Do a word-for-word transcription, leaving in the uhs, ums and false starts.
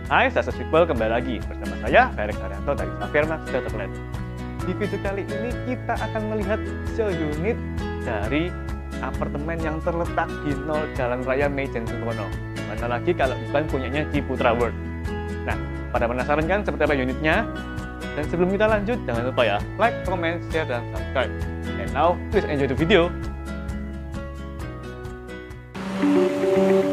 Hai Success People, kembali lagi bersama saya Ferek Haryanto dari Safirmax Dataplan. Di video kali ini kita akan melihat seunit dari apartemen yang terletak di nol Jalan Raya Meijen Sungkono. Mana lagi kalau bukan punyanya Ciputra World. Nah, pada penasaran kan seperti apa unitnya? Dan sebelum kita lanjut, jangan lupa ya like, comment, share, dan subscribe. And now, please enjoy the video.